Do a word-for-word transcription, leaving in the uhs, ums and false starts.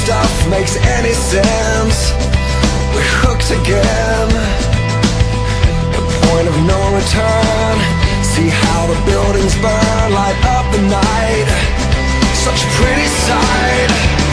stuff makes any sense. We're hooked again. The point of no return. See how the buildings burn, light up the night. Such a pretty sight.